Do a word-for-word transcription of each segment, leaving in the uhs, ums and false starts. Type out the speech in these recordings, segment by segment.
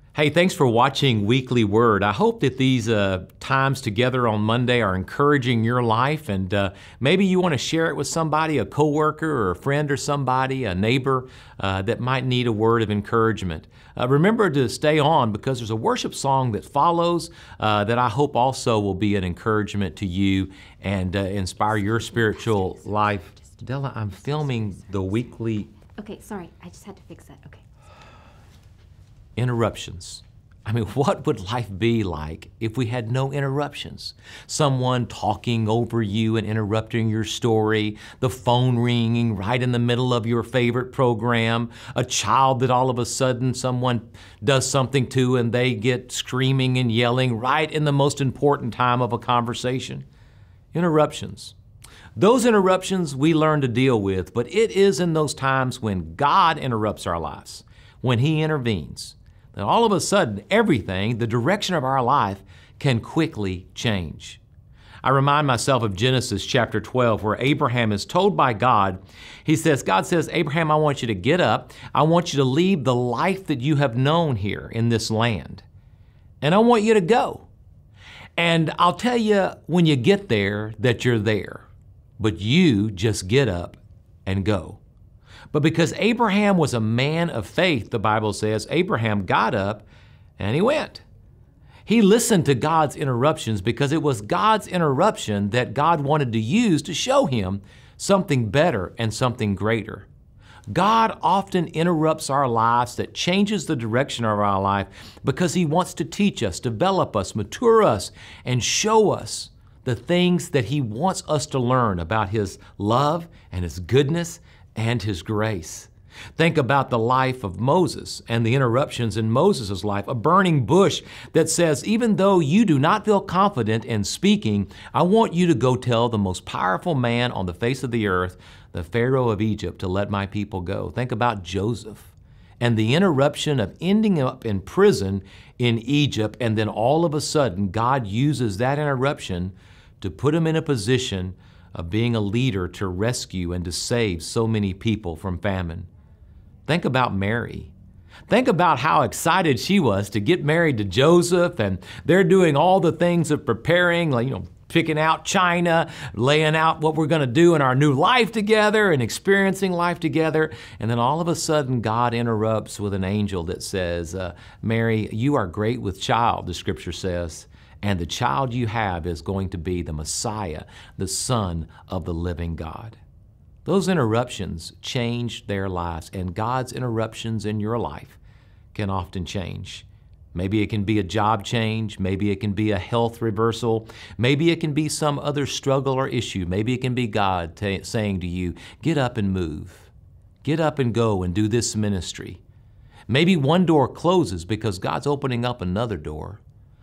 Hey, thanks for watching Weekly Word. I hope that these uh, times together on Monday are encouraging your life, and uh, maybe you want to share it with somebody, a coworker or a friend or somebody, a neighbor uh, that might need a word of encouragement. Uh, remember to stay on, because there's a worship song that follows uh, that I hope also will be an encouragement to you and uh, inspire your spiritual life. Della, I'm filming the weekly... Okay, sorry, I just had to fix that, okay. Interruptions. I mean, what would life be like if we had no interruptions? Someone talking over you and interrupting your story, the phone ringing right in the middle of your favorite program, a child that all of a sudden someone does something to and they get screaming and yelling right in the most important time of a conversation. Interruptions. Those interruptions we learn to deal with, but it is in those times when God interrupts our lives, when He intervenes, that all of a sudden everything, the direction of our life, can quickly change. I remind myself of Genesis chapter twelve, where Abraham is told by God, he says, God says, Abraham, I want you to get up. I want you to leave the life that you have known here in this land, and I want you to go. And I'll tell you when you get there that you're there, but you just get up and go. But because Abraham was a man of faith, the Bible says, Abraham got up and he went. He listened to God's interruptions because it was God's interruption that God wanted to use to show him something better and something greater. God often interrupts our lives, that changes the direction of our life, because He wants to teach us, develop us, mature us, and show us the things that He wants us to learn about His love and His goodness and His grace. Think about the life of Moses and the interruptions in Moses' life, a burning bush that says, even though you do not feel confident in speaking, I want you to go tell the most powerful man on the face of the earth, the Pharaoh of Egypt, to let my people go. Think about Joseph and the interruption of ending up in prison in Egypt, and then all of a sudden God uses that interruption to put him in a position of being a leader to rescue and to save so many people from famine. Think about Mary. Think about how excited she was to get married to Joseph, and they're doing all the things of preparing, like, you know, picking out china, laying out what we're gonna do in our new life together and experiencing life together. And then all of a sudden God interrupts with an angel that says, uh, Mary, you are great with child, the scripture says, and the child you have is going to be the Messiah, the Son of the living God. Those interruptions changed their lives, and God's interruptions in your life can often change. Maybe it can be a job change, maybe it can be a health reversal, maybe it can be some other struggle or issue, maybe it can be God t- saying to you, get up and move, get up and go and do this ministry. Maybe one door closes because God's opening up another door.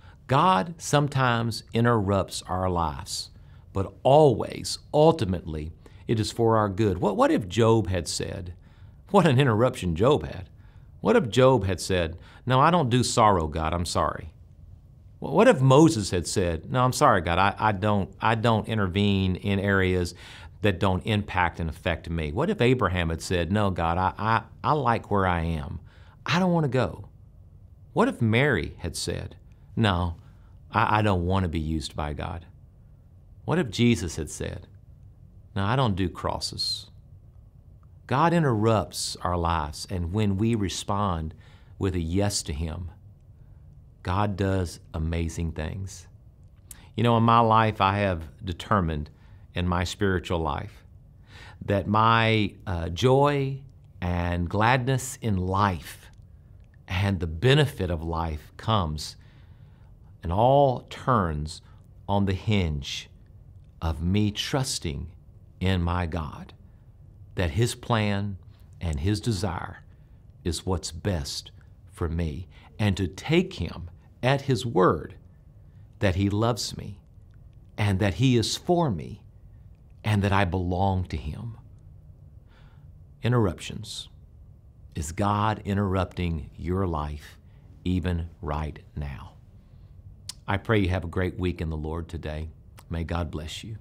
God sometimes interrupts our lives, but always, ultimately, it is for our good. What, what if Job had said, what an interruption Job had. What if Job had said, no, I don't do sorrow, God, I'm sorry. What if Moses had said, no, I'm sorry, God, I, I, don't, I don't intervene in areas that don't impact and affect me? What if Abraham had said, no, God, I, I, I like where I am. I don't want to go. What if Mary had said, no, I, I don't want to be used by God? What if Jesus had said, no, I don't do crosses? God interrupts our lives, and when we respond with a yes to Him, God does amazing things. You know, in my life, I have determined in my spiritual life that my uh, joy and gladness in life and the benefit of life comes and all turns on the hinge of me trusting in my God, that His plan and His desire is what's best for me, and to take Him at His word that He loves me and that He is for me and that I belong to Him. Interruptions. Is God interrupting your life even right now? I pray you have a great week in the Lord today. May God bless you.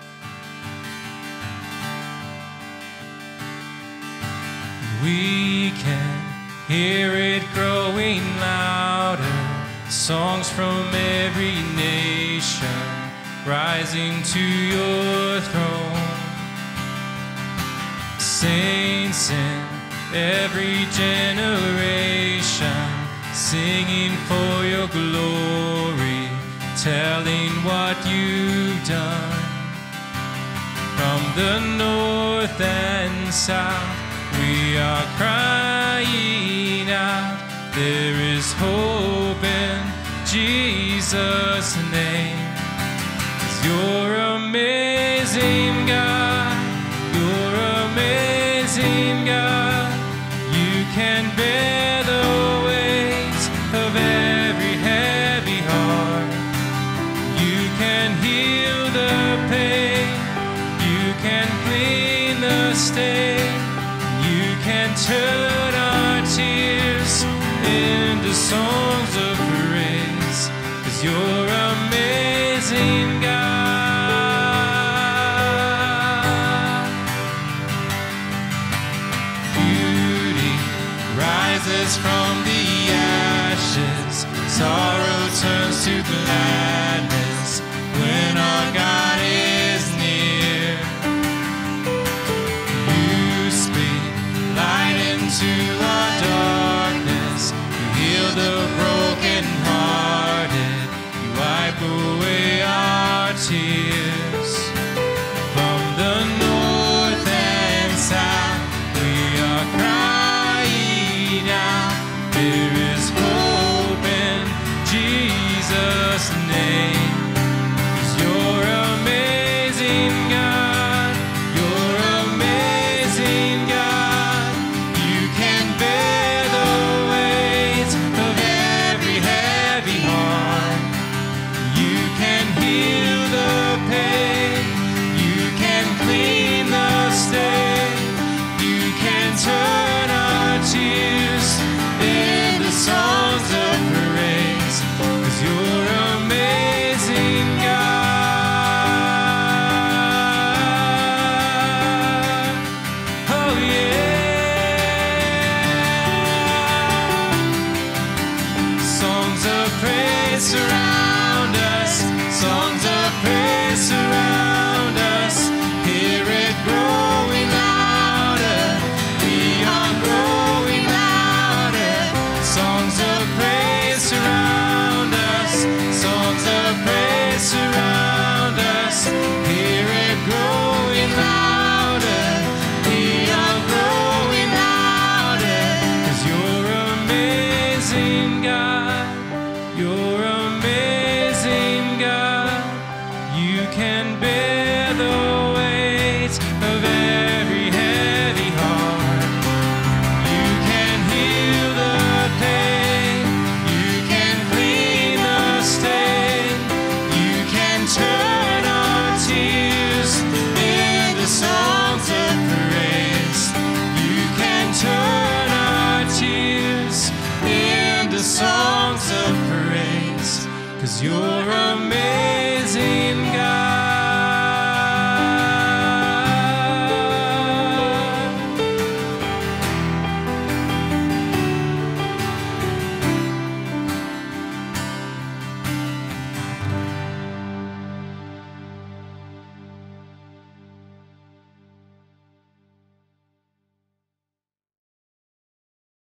We can hear it growing louder. Songs from every nation rising to your throne. Saints in every generation singing for your glory, telling what you've done. From the north and south we are crying out, there is hope in Jesus' name. 'Cause you're amazing, God. You're amazing, God. You can bear the weight of every heavy heart. You can heal the pain. You can clean the stain. You can turn our tears into songs of praise. 'Cause you're amazing, God. Beauty rises from the ashes. Sorrow turns to gladness when our God is near. You speak light into our darkness. You heal the brokenhearted. You wipe away our tears. From the north and south we are crying out, there is hope in Jesus' name. 'Cause you're amazing, God. You're amazing, God. You can bear the weight of every heavy heart. You can heal the pain. You can clean the stain. You can turn our tears into songs of praise. 'Cause you're amazing, God. Oh yeah. Songs of praise surround us. Songs of praise surround us. Hear it growing louder. Beyond growing louder. Songs of praise surround us. Songs of praise surround us. Hear it growing louder. Beyond growing louder. 'Cause you're amazing, God. You're amazing, God. You can bear the weight of every heavy heart. You can heal the pain. You can clean the stain. You can turn our tears into songs of praise. You can turn our tears into songs of praise. 'Cause you're amazing.